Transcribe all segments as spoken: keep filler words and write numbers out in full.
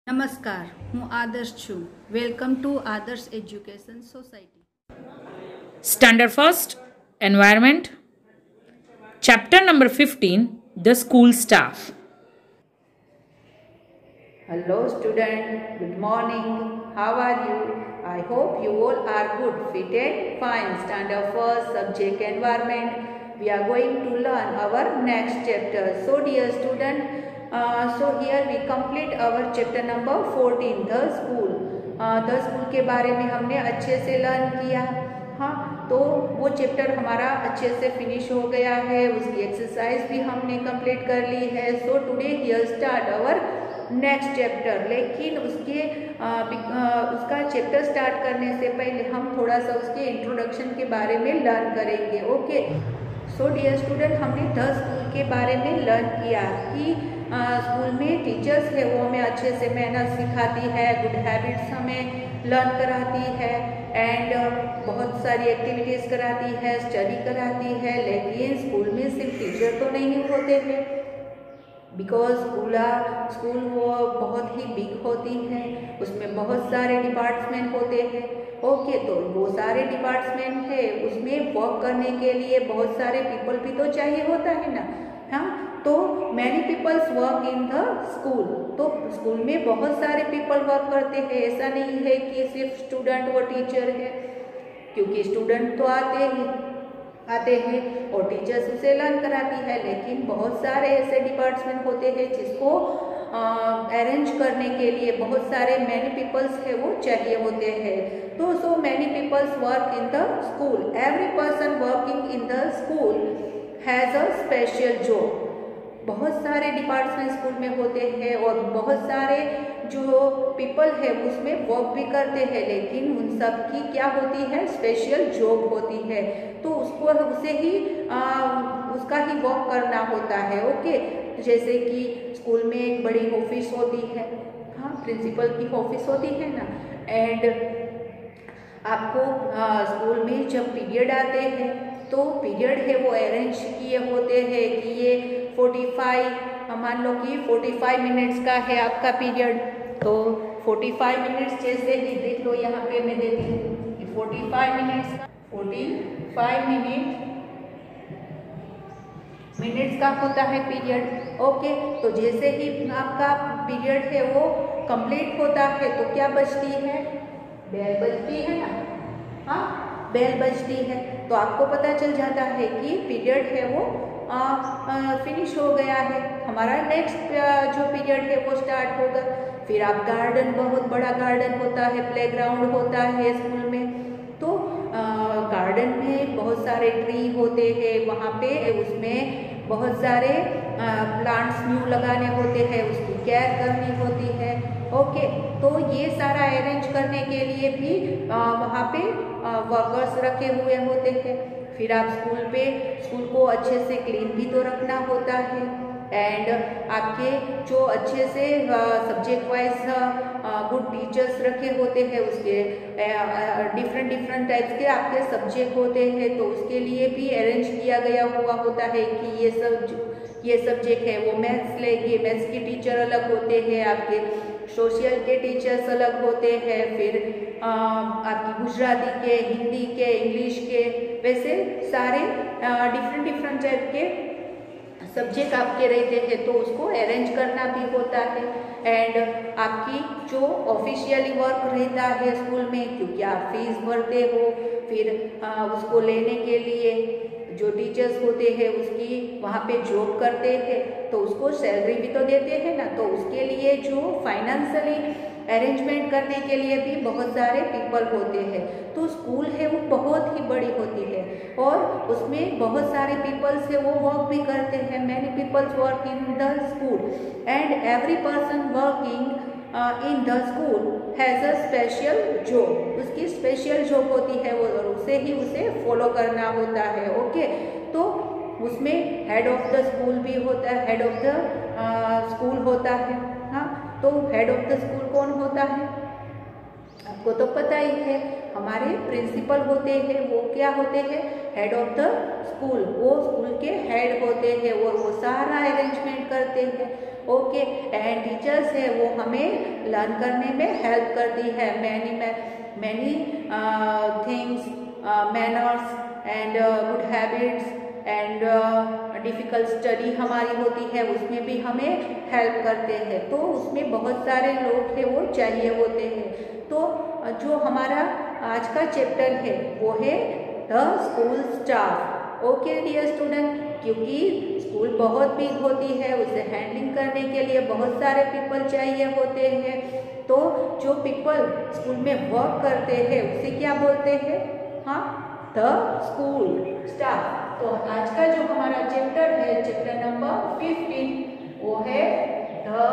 નમસ્કાર, હું આદર્શ છું. Welcome to Adarsh education society. Standard First, Environment. Chapter number fifteen, The School Staff. Hello student, good morning. How are you? I hope you all are good, fit and fine. Standard First, Subject Environment. We are going to learn our next chapter. So dear student, uh, so here we complete our chapter number fourteen, The School. uh, The School के बारे में हमने अच्छे से learn किया. हाँ, तो वो चैप्टर हमारा अच्छे से फिनिश हो गया है. उसकी एक्सरसाइज भी हमने कंप्लीट कर ली है. So today here start our next chapter. लेकिन उसके आ, आ, उसका चैप्टर स्टार्ट करने से पहले हम थोड़ा सा उसके इंट्रोडक्शन के बारे में लर्न करेंगे. ओके, सो डियर स्टूडेंट, हमने द स्कूल के बारे में लर्न किया कि आ, स्कूल में टीचर्स है वो हमें अच्छे से मैनर्स सिखाती है, गुड हैबिट्स हमें लर्न कराती है एंड बहुत सारी एक्टिविटीज़ कराती है, स्टडी कराती है. लेकिन स्कूल में सिर्फ टीचर तो नहीं होते हैं, बिकॉज स्कूल स्कूल वो बहुत ही बिग होती है. उसमें बहुत सारे डिपार्टमेंट होते हैं. ओके, तो वो सारे डिपार्टमेंट है, उसमें वर्क करने के लिए बहुत सारे पीपल भी तो चाहिए होता है ना. हाँ, तो many peoples work in the school. तो स्कूल में बहुत सारे पीपल वर्क करते हैं. ऐसा नहीं है कि सिर्फ स्टूडेंट और टीचर है, क्योंकि स्टूडेंट तो आते ही आते हैं और टीचर्स उसे लर्न कराती है. लेकिन बहुत सारे ऐसे डिपार्टमेंट होते हैं जिसको अरेंज करने के लिए बहुत सारे मैनी पीपल्स है वो चाहिए होते हैं. तो so many peoples work in the school. Every person working in the school has a special job. बहुत सारे डिपार्टमेंट स्कूल में होते हैं और बहुत सारे जो पीपल है उसमें वर्क भी करते हैं. लेकिन उन सब की क्या होती है, स्पेशल जॉब होती है. तो उसको उसे ही आ, उसका ही वर्क करना होता है. ओके, जैसे कि स्कूल में एक बड़ी ऑफिस होती है, हाँ, प्रिंसिपल की ऑफिस होती है ना. एंड आपको आ, स्कूल में जब पीरियड आते हैं तो पीरियड है वो अरेंज किए होते हैं कि ये फोर्टी फाइव मान लो कि फोर्टी फाइव मिनट्स का है आपका पीरियड. तो फोर्टी फाइव मिनट्स जैसे ही देख लो यहाँ पे मैं देती हूँ कि फोर्टी फाइव मिनट्स का फोर्टी फाइव मिनट मिनट्स का होता है पीरियड. ओके, तो जैसे ही आपका पीरियड है वो कंप्लीट होता है तो क्या बजती है, बेल बजती है ना. हाँ, बेल बजती है तो आपको पता चल जाता है कि पीरियड है वो आ, आ, फिनिश हो गया है. हमारा नेक्स्ट जो पीरियड है वो स्टार्ट होगा. फिर आप गार्डन, बहुत बड़ा गार्डन होता है, प्लेग्राउंड होता है स्कूल में. तो गार्डन में बहुत सारे ट्री होते हैं, वहाँ पे उसमें बहुत सारे प्लांट्स न्यू लगाने होते हैं, उसकी केयर करनी होती है. ओके, तो ये सारा अरेंज करने के लिए भी आ, वहाँ पे वर्कर्स रखे हुए होते हैं. फिर आप स्कूल पे स्कूल को अच्छे से क्लीन भी तो रखना होता है. एंड आपके जो अच्छे से सब्जेक्ट वाइज गुड टीचर्स रखे होते हैं, उसके डिफरेंट डिफरेंट टाइप्स के आपके सब्जेक्ट होते हैं, तो उसके लिए भी अरेंज किया गया हुआ होता है कि ये सब ये सब्जेक्ट है वो मैथ्स लेंगे, मैथ्स के टीचर अलग होते हैं, आपके सोशल के टीचर्स अलग होते हैं, फिर आ, आपकी गुजराती के, हिंदी के, इंग्लिश के, वैसे सारे डिफरेंट डिफरेंट टाइप के सब्जेक्ट आपके रहते हैं. तो उसको अरेंज करना भी होता है. एंड आपकी जो ऑफिशियली वर्क रहता है स्कूल में, क्योंकि आप फीस भरते हो, फिर आ, उसको लेने के लिए जो टीचर्स होते हैं उसकी वहाँ पे जॉब करते हैं तो उसको सैलरी भी तो देते हैं ना. तो उसके लिए जो फाइनेंशियली अरेंजमेंट करने के लिए भी बहुत सारे पीपल होते हैं. तो स्कूल है वो बहुत ही बड़ी होती है और उसमें बहुत सारे पीपल्स है वो वर्क भी करते हैं. Many peoples work in the school and every person working in the school has a special job. उसकी स्पेशल जॉब होती है वो और उसे ही उसे फॉलो करना होता है. ओके, तो उसमें हेड ऑफ द स्कूल भी होता है, हेड ऑफ द स्कूल होता है. हाँ, तो हेड ऑफ द स्कूल कौन होता है आपको तो पता ही है, हमारे प्रिंसिपल होते हैं. वो क्या होते हैं, हेड ऑफ द स्कूल, वो स्कूल के हेड होते हैं और वो सारा अरेंजमेंट करते हैं। ओके, एंड टीचर्स है वो हमें लर्न करने में हेल्प करती है। Many many things, manners and good habits and difficult study हमारी होती है, उसमें भी हमें हेल्प करते हैं। तो उसमें बहुत सारे लोग हैं वो चाहिए होते हैं। तो जो हमारा आज का चैप्टर है वो है the school staff. Okay dear student, क्योंकि स्कूल बहुत बिग होती है, उसे हैंडलिंग करने के लिए बहुत सारे पीपल चाहिए होते हैं। तो जो पीपल स्कूल में वर्क करते हैं उसे क्या बोलते हैं? हाँ, द स्कूल स्टाफ। तो आज का जो हमारा चैप्टर है, चैप्टर नंबर फिफ्टीन, वो है द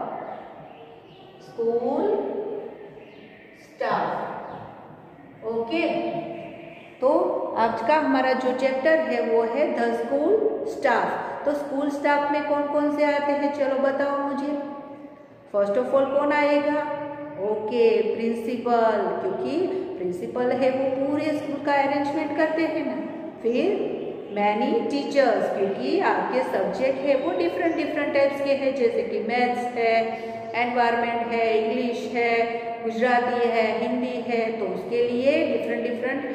स्कूल स्टाफ। ओके, तो आज का हमारा जो चैप्टर है वो है द स्कूल स्टाफ। तो स्कूल स्टाफ में कौन कौन से आते हैं, चलो बताओ मुझे। फर्स्ट ऑफ ऑल कौन आएगा? ओके, प्रिंसिपल, क्योंकि प्रिंसिपल है वो पूरे स्कूल का अरेंजमेंट करते हैं ना। फिर मैनी टीचर्स, क्योंकि आपके सब्जेक्ट है वो डिफरेंट डिफरेंट टाइप्स के हैं, जैसे कि मैथ्स है, एनवायरनमेंट है, इंग्लिश है, गुजराती है, हिंदी है। तो उसके लिए डिफरेंट डिफरेंट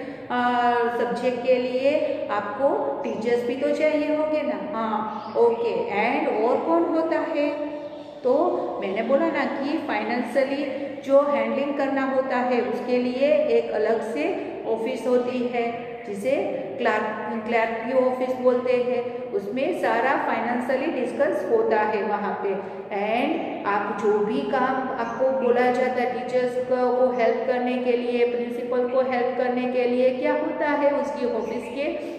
सब्जेक्ट के लिए आपको टीचर्स भी तो चाहिए होंगे ना। हाँ, ओके, एंड और कौन होता है? तो मैंने बोला ना कि फाइनेंशियली जो हैंडलिंग करना होता है उसके लिए एक अलग से ऑफिस होती है, जिसे क्लार्क क्लर्क की ऑफिस बोलते हैं। उसमें सारा फाइनेंशियली डिस्कस होता है वहाँ पे। एंड आप जो भी काम आपको बोला जाता है टीचर्स को हेल्प करने के लिए, प्रिंसिपल को हेल्प करने के लिए, क्या होता है उसकी ऑफिस के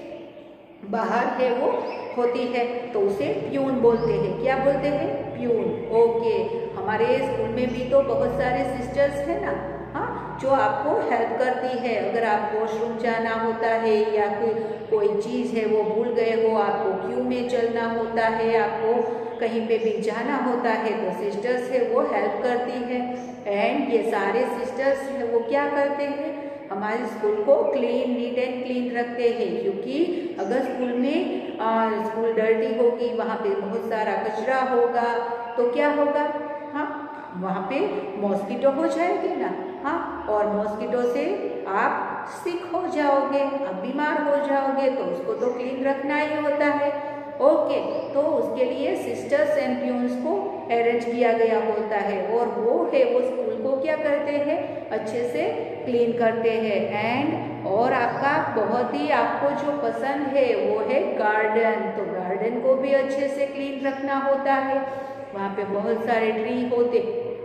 बाहर है वो होती है, तो उसे प्यून बोलते हैं। क्या बोलते हैं? प्यून। ओके, हमारे स्कूल में भी तो बहुत सारे सिस्टर्स हैं ना, हाँ, जो आपको हेल्प करती है। अगर आप वॉशरूम जाना होता है या कोई कोई चीज़ है वो भूल गए हो, आपको क्यू में चलना होता है, आपको कहीं पे भी जाना होता है, तो सिस्टर्स है वो हेल्प करती है। एंड ये सारे सिस्टर्स है वो क्या करते हैं? हमारे स्कूल को क्लीन, नीट एंड क्लीन रखते हैं। क्योंकि अगर स्कूल में आ, स्कूल डर्टी होगी, वहाँ पे बहुत सारा कचरा होगा, तो क्या होगा? हाँ, वहाँ पे मॉस्किटो हो जाएगी ना। हाँ, और मॉस्किटो से आप सिक हो जाओगे, आप बीमार हो जाओगे, तो उसको तो क्लीन रखना ही होता है। ओके, तो उसके लिए सिस्टर्स एंड प्यून्स को अरेंज किया गया होता है, और वो है वो स्कूल को क्या करते हैं? अच्छे से क्लीन करते हैं। एंड और आपका बहुत ही आपको जो पसंद है वो है गार्डन, तो गार्डन को भी अच्छे से क्लीन रखना होता है। वहाँ पे बहुत सारे ट्री होते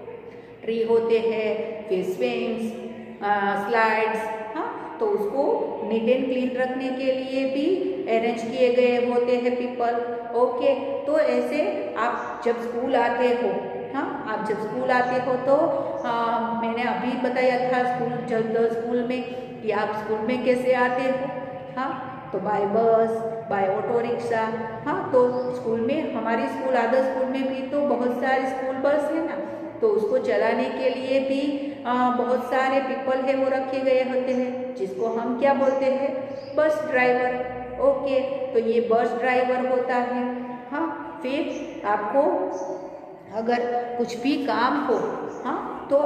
ट्री होते हैं, फिर स्विंग्स, स्लाइड्स, हाँ, तो उसको नीट एंड क्लीन रखने के लिए भी अरेंज किए गए होते हैं पीपल। ओके, तो ऐसे आप जब स्कूल आते हो, हाँ, आप जब स्कूल आते हो तो आ, मैंने अभी बताया था स्कूल जब स्कूल में कि आप स्कूल में कैसे आते हो। हाँ, तो बाय बस, बाय ऑटो रिक्शा। हाँ, तो स्कूल में हमारी स्कूल आदर्श स्कूल में भी तो बहुत सारे स्कूल बस है ना, तो उसको चलाने के लिए भी आ, बहुत सारे पीपल है वो रखे गए होते हैं, जिसको हम क्या बोलते हैं? Bus driver. ओके, तो ये बस ड्राइवर होता है। हाँ, फिर आपको अगर कुछ भी काम हो, हाँ, तो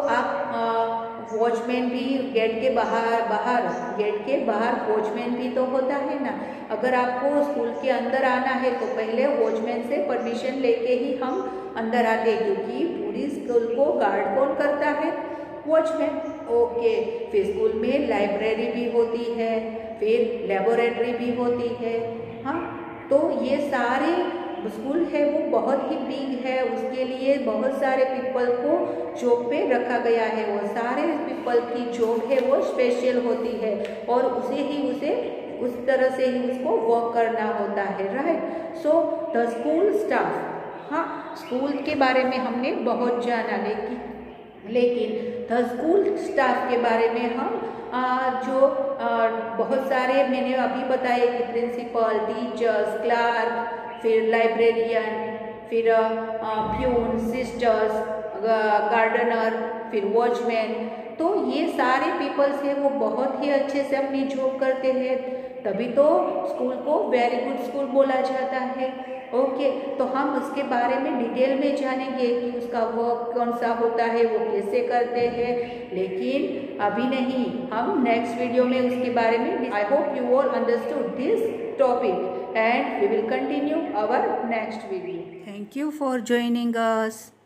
आप वॉचमैन भी गेट के बाहर बाहर गेट के बाहर वॉचमैन भी तो होता है ना। अगर आपको स्कूल के अंदर आना है तो पहले वॉचमैन से परमिशन लेके ही हम अंदर आते हैं, क्योंकि पूरी स्कूल को गार्ड कौन करता है? वॉचमैन। ओके, फिर स्कूल में लाइब्रेरी भी होती है, फिर लेबोरेटरी भी होती है। हाँ, तो ये सारे स्कूल है वो बहुत ही बिग है, उसके लिए बहुत सारे पीपल को जॉब पे रखा गया है। वो सारे पीपल की जॉब है वो स्पेशल होती है, और उसे ही उसे उस तरह से ही उसको वर्क करना होता है। Right, so the school staff. हाँ, स्कूल के बारे में हमने बहुत जाना, लेकिन लेकिन द स्कूल स्टाफ के बारे में हम आ, जो आ, बहुत सारे मैंने अभी बताए कि प्रिंसिपल, टीचर्स, क्लार्क, फिर लाइब्रेरियन, फिर प्यून, सिस्टर्स, गार्डनर, फिर वॉचमैन, तो ये सारे पीपल्स हैं वो बहुत ही अच्छे से अपनी जॉब करते हैं। तभी तो स्कूल को वेरी गुड स्कूल बोला जाता है। ओके, तो हम उसके बारे में डिटेल में जानेंगे कि उसका वर्क कौन सा होता है, वो कैसे करते हैं, लेकिन अभी नहीं, हम नेक्स्ट वीडियो में उसके बारे में। I hope you all understood this topic and we will continue our next video. Thank you for joining us.